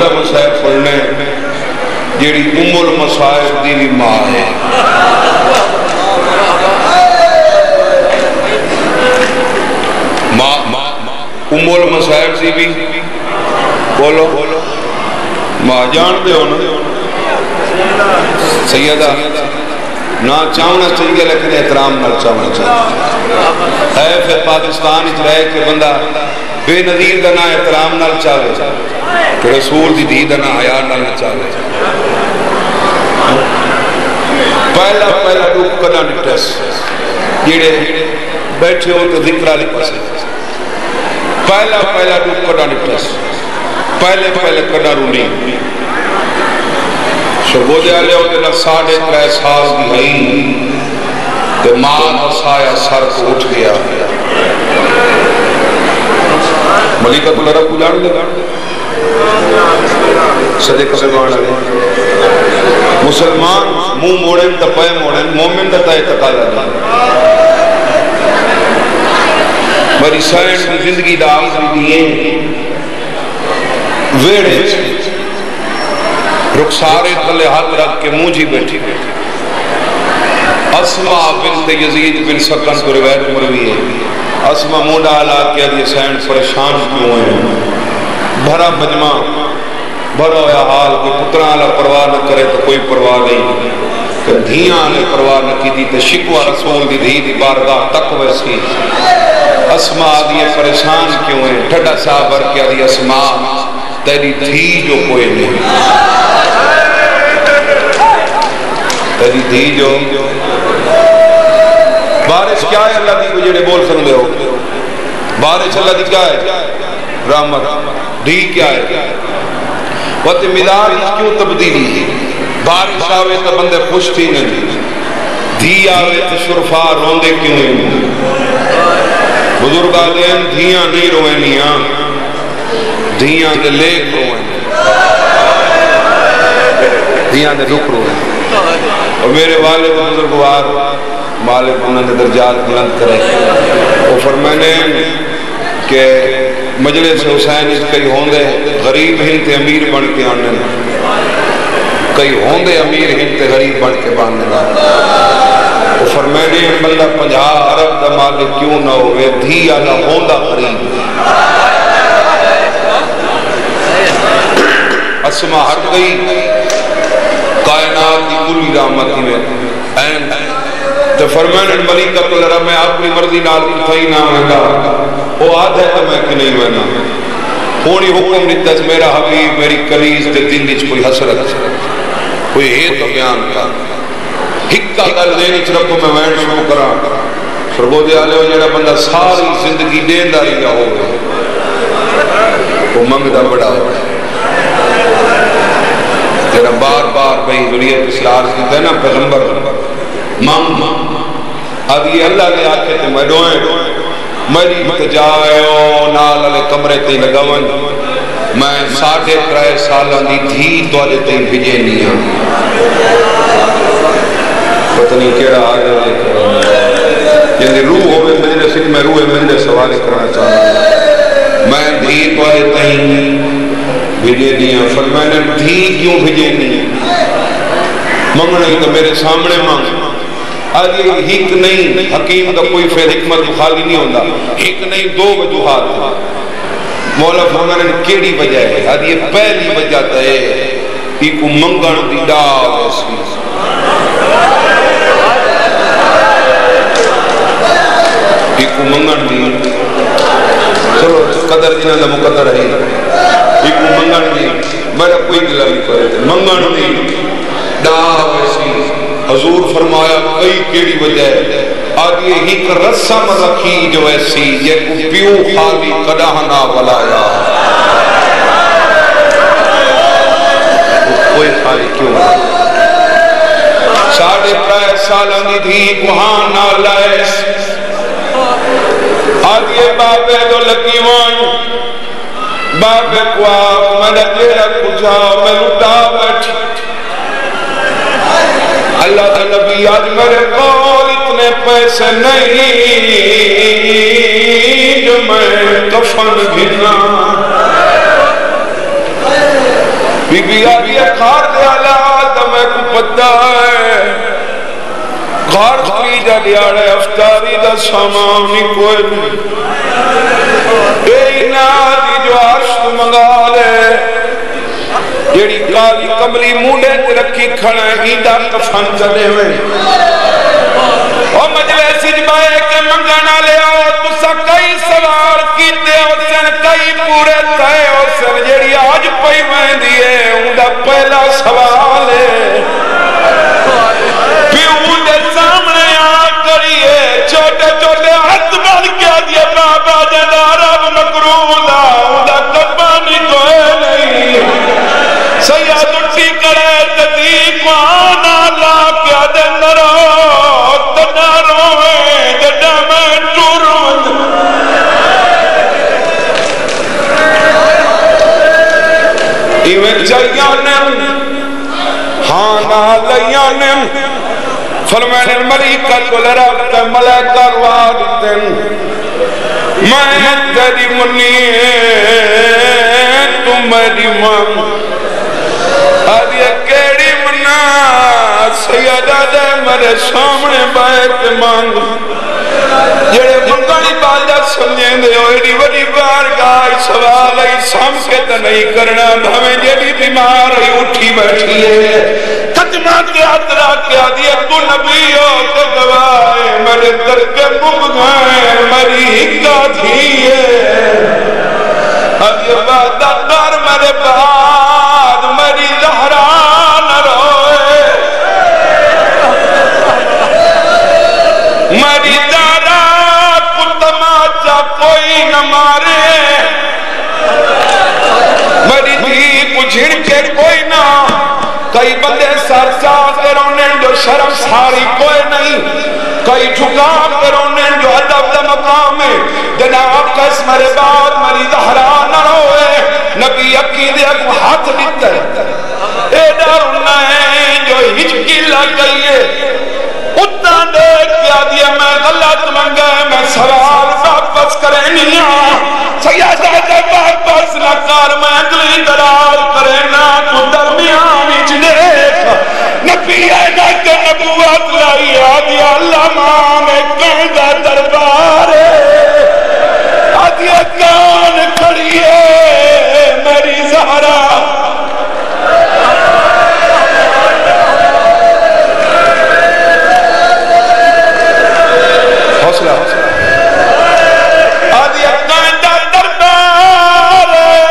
حمزہ مسائب پڑھنے جیڑی المصائب دی بھی ماں ہے المصائب دی بھی بولو ماں جان دے ہونا سیدہ نہ چاہنا چاہیے لیکن احترام نہ چاہنا چاہیے ہے پھر پاکستان اچھ رہے کہ بندہ بے نظیر دا نہ احترام نہ چاہے کہ رسول دی دید نہ حیاء نہ چاہے پہلا روپ کنا نٹس جیڑے بیٹھے ہو تو ذکرہ لکھا سے پہلا روپ کنا نٹس پہلے کنا رونی شربودے آلے ہوتے لگ 3.5 سال دی ہئی کہ ماں نسایا سر کو اٹھ گیا ملیکت اللہ رب کو جان دے صدق سبحان اللہ مسلمان منہ موڑن تا پے موڑن مومن تا اعتقاد ہے میری سائنس کی زندگی دا آخری دیئے ویڑے رخسارے تلے ہاتھ رکھ کے مونجھی بیٹھی اسما بنت یزید بن سکن کو روایت مروی ہے اسما موڈا علا کیا دیئے سائنس پریشان کیوں ہیں بھرا مجمع بھرا ہویا حال کوئی پتران علا پرواہ نہ کرے تو کوئی پرواہ نہیں کہ دھیاں نے پرواہ نہ کی دی تو شکوہ رسول دی دی بارگاہ تک ویسی اسما دیئے پریشان کیوں ہیں ٹھڑا صاحبر کیا دی اسما تیری دھی جو کوئی نہیں تیری دھی جو بارش کیا ہے اللہ دی کو جڑے بول سکتے ہو بارش اللہ دی کیا ہے رحمت دھی کیا ہے وقت مزاج کیوں تبدیلی ہے بارش آوے تو بندے خوش تھی نہیں دھی آوے تو شرفا روندے کیوں ہیں بزرگ آدھیں دھیاں نہیں روینیاں دھیاں دے لیک روئیں دھیاں دے رک روئیں اور میرے والد بزرگوار مالک انہوں نے درجات بلند کرے وہ فرمانے کہ مجلس حسین اس کئی ہوندے غریب ہنتے امیر بن کے آنے کئی ہوندے امیر ہنتے غریب بن کے بانے گا وہ فرمانے بندہ 50 عرب دا مالک کیوں نہ ہوئے دھی آلہ ہوندہ غریب اسما ہٹ گئی کائنات کی کلی رحمتی میں تو فرمائن ملیکت اللہ میں اپنی مرضی نال کتھائی نہ ہوگا وہ آدھ ہے تو میں کہ نہیں ہونا ہونی حکم نتس میرا حبیب میری کلیز دے دل دیچ کوئی حسرت کوئی ہے تو بیان کا ہکا گل دینی چرکو میں وین شروع کرا فرگو دے آلے ہو جڑا بندہ ساری زندگی دین داری کا ہوگا وہ منگ دا بڑا ہوگا جڑا بار بار بھئی ذریعت اسلام کی دینا پیغمبر مام اب یہ اللہ نے آکھے تے میں ڈوئیں میری متجائیو نال علی کمرے تے لگاون میں 3.5 سالہ دی دھی تو آلے تے بھیجے نہیں پتہ نہیں کیڑا آگے والے کرنا جن روح ہوئے مجلس میں روح مجلس سوال کرنا چاہتا میں دھی تو آلے تے بھیجے دیا فرمائنے دھی کیوں بھیجے نہیں منگنے تو میرے سامنے مانگ آج یہ ہیک نہیں حکیم کا کوئی فیل حکمت خالی نہیں ہوتا ہیک نہیں 2 وجوہات مولا فرمانے کیڑی وجہ ہے آج یہ پہلی وجہ ہے کہ کو منگن دی ڈاو ایسی کہ کو منگن دی چلو قدر جنہ دا مقدر ہے ایک منگن دی میرا کوئی دلہ نہیں کرے تھے منگن دی ڈاو ایسی حضور فرمایا کئی کیڑی وجہ ہے آگے ہی کر رسم رکھی جو ایسی یہ کو پیو خالی قداہنا ولایا کوئی خالی کیوں 3.5 سالہ دی دھی وہاں نہ لائس آگے بابے دو لگی وان بابے کو آپ میں جیرہ کچھا میں لٹا بیٹھ اللہ کا نبی آج میرے قول اتنے پیسے نہیں جو میں کفن گھنا بی بی آدھی کھار دے آلات میں کو پتہ ہے گھار خریجہ دیاڑے افطاری دا سامانی کوئی نہیں اے نادی جو عرش تو منگا لے جیڑی کالی کملی مونڈے تے رکھی کھڑا ہی دا کفن چلے ہوئے اور مجلس اجبائے کے منگانا لے آؤ تو سا کئی سوال کیتے ہو سن کئی پورے تھے ہو سن جیڑی آج پہی میں دیئے ان دا پہلا سوال ہے پیوں دے سامنے آ کریے چھوٹے چھوٹے ہاتھ بڑھ کیا دیئے بابا جدا رب مکرولا ان دا کبانی کوئے نہیں سیاد اٹھی کرے تدیق آنا لا کیا دے نرو تنا روئے جدا میں ٹورون ایویں جائیانم ہانا لیانم فرمین الملیکت لرابت ملیکہ روادتن میں تیری منی تم میری من آدھی کیڑی منا سیدہ دے میرے سامنے بیت مانگ جڑے منگانی باجہ سمجھیں دے ہوئی وڈی بارگاہ سوال ہی سام کے تا نہیں کرنا ہمیں جڑی بیمار ہی اٹھی بیٹھی ہے ختمات کے حضرہ کیا دیا تو نبی ہو تو گواہ میرے در کے مبگائیں میری ہکا تھی ہے اب یہ وعدہ کر میرے بعد میری زہرا نہ روئے میری دارا کو تماچا کوئی نہ مارے میری دھی کو جھڑکے کوئی نہ کئی بندے سر چاہ کے رونے جو شرم ساری کوئی نہیں کئی جھکا کے رونے جو عدب دا مقام ہے جناب کس میرے بعد میری زہرا نہ روئے نبی عقیدے کو ہاتھ دیتا ہے اے ڈرنا ہے جو ہچکی لگ گئی ہے اتنا دیکھ کیا دیا میں غلط منگا میں سوال واپس کرے نہیں سیادہ دے واپس نہ کر میں اگلی دراز کرے نا تو درمیان اچ دیکھ نبی اینا کے نبوت لائی آدھی اللہ ماں میں کہندہ دربار آدھی کان کھڑی ہے میری زہرا حوصلہ آدھی کہندہ دربار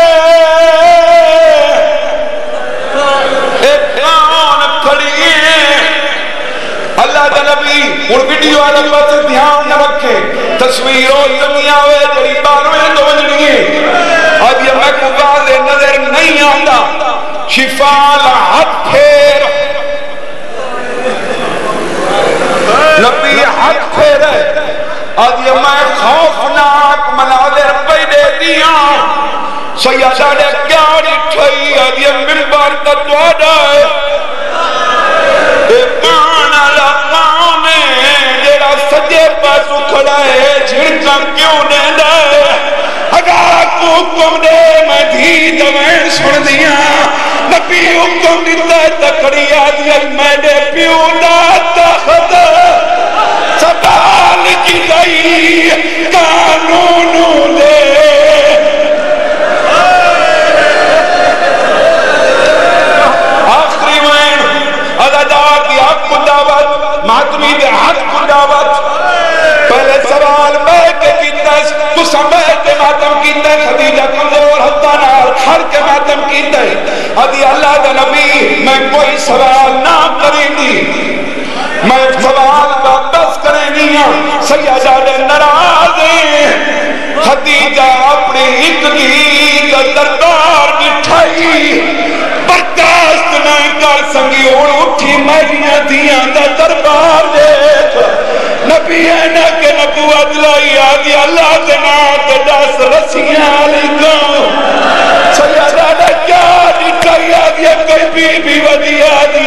ایک کان کھڑی ہے اللہ دا نبی اور ویڈیو آنے پاس دھیان نہ رکھے تصویروں دنیا ہوئے جڑی بارویں تو بجنی ہے اب یہ میں کو واضح نظر نہیں آتا شفا ہاتھ پھیر نبی ہاتھ پھیر ہے اب یہ میں خوفناک مناظر پیدے دیا سیادہ نے کیا نٹھائی اب یہ ممبر کا دوڑا ہے اے پانا لکھاں میں جیڑا سجے پاس اکھڑا ہے جھڑکا کیوں نہیں دے اگر کو حکم دے میں دھی دویں سن دیا نبی حکم دیتا تکڑی آدھی میں نے پیو داتا خط سبال کی گئی قانون دے آخری میں عددار کی حق کو دعوت ماتمی دے حق کو دعوت پہلے سوال بیٹھ کے کیتاس تو سمیت کے ماتم کیتا ہے خدیجہ کمزور حتیٰ نال کھڑ کے ماتم کیتا ہے ادھی اللہ دا نبی میں کوئی سوال نہ کریں گی میں سوال واپس کریں گی سیدہ دے ناراض خدیجہ اپنی ہکگی کا دربار بٹھائی برداشت نہیں کر سنگی اور اٹھی میریاں دیاں دا دربار دیکھ نبی اینا کے نبوت لائی آگی اللہ جنات دس رسیاں لکھوں سیدہ نے کیا لکھائی آگی کوئی بی بی ودی آگی